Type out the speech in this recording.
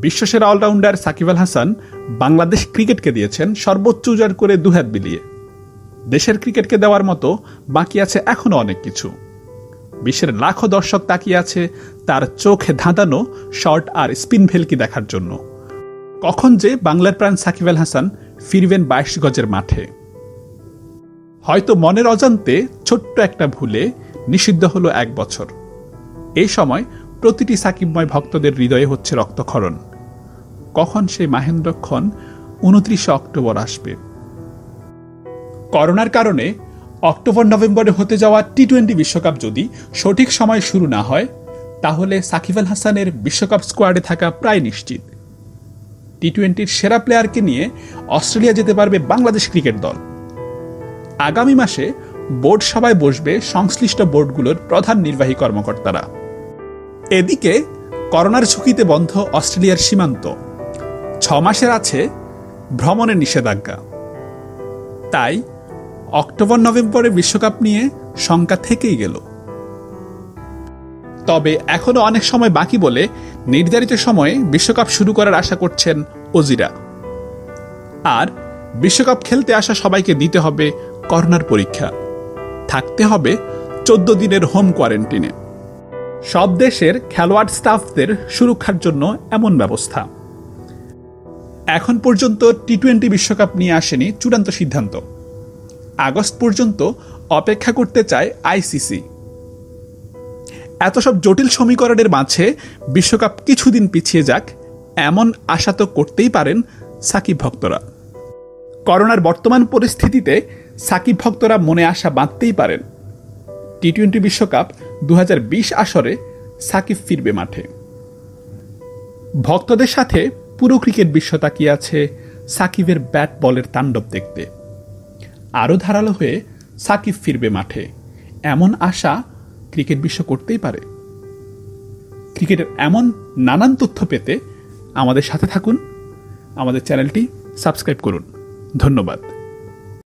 বিশ্বসেরা all-rounder Shakib Al Hasan Bangladesh ক্রিকেটকে দিয়েছেন সর্বোচ্চ উজাড় করে দুহাত বিলিয়ে। দেশের ক্রিকেটকে দেওয়ার মতো বাকি আছে এখনো অনেক কিছু। বিশ্বের লাখো দর্শক তাকিয়ে আছে তার চোখে ধাঁধানো শর্ট আর স্পিন ভেলকি দেখার জন্য। কখন যে বাংলার প্রাণ সাকিব আল হাসান ফিরবেন 22 গজের মাঠে। হয়তো মনের অজান্তে ছোট্ট একটা ভুলে নিষিদ্ধ হলো 1 বছর। এই সময় প্রতিটি সাকিবময় ভক্তদের হৃদয়ে হচ্ছে রক্তক্ষরণ। কখন সেই মাহেন্দ্রক্ষণ 29 অক্টোবর আসবে? করোনার কারণে অক্টোবর-নভেম্বরে হতে যাওয়া টি-20 বিশ্বকাপ যদি সঠিক সময় শুরু না হয়, তাহলে সাকিব আল হাসানের বিশ্বকাপ স্কোয়াডে থাকা প্রায় নিশ্চিত। টি-20-র সেরা প্লেয়ারকে নিয়ে অস্ট্রেলিয়া যেতে পারবে বাংলাদেশ ক্রিকেট দল। আগামী মাসে বোর্ড সভায় বসবে সংশ্লিষ্ট বোর্ডগুলোর প্রধান নির্বাহী কর্মকর্তারা। এদিকে করোনার ঝুঁকিতে বন্ধ অস্ট্রেলিয়ার সীমান্ত। 6 মাসের আছে ভ্রমণের নিষেধাজ্ঞা। তাই অক্টোবর-নভেম্বরে বিশ্বকাপ নিয়ে শঙ্কা থেকেই গেল। তবে এখনো অনেক সময় বাকি বলে নির্ধারিত সময়ে বিশ্বকাপ শুরু করার আশা করছেন অজিরা। আর বিশ্বকাপ খেলতে আসা সবাইকে দিতে হবে করোনার পরীক্ষা, থাকতে হবে 14 দিনের হোম কোয়ারেন্টিনে। সব দেশের খেলোয়াড় স্টাফদের সুরক্ষার জন্য এমন ব্যবস্থা। এখন পর্যন্ত টি-20 বিশ্বকাপ নিয়ে আসেনি চূড়ান্ত সিদ্ধান্ত। আগস্ট পর্যন্ত অপেক্ষা করতে চায় আইসিসি। এত সব জটিল সমীকরণের মাঝে বিশ্বকাপ কিছুদিন পিছিয়ে যাক, এমন আশা তো করতেই পারেন সাকিব ভক্তরা। করোনার বর্তমান পরিস্থিতিতে সাকিব ভক্তরা মনে আশা বাঁধতেই পারেন। টি-20 বিশ্বকাপ 2020 আসরে সাকিব ফিরবে মাঠে। ভক্তদের সাথে পুরো ক্রিকেট বিশ্ব তাকিয়ে আছে সাকিবের ব্যাট বলের তাণ্ডব দেখতে। আরও ধারালো হয়ে সাকিব ফিরবে মাঠে, এমন আশা ক্রিকেট বিশ্ব করতেই পারে। ক্রিকেটের এমন নানান তথ্য পেতে আমাদের সাথে থাকুন, আমাদের চ্যানেলটি সাবস্ক্রাইব করুন। ধন্যবাদ।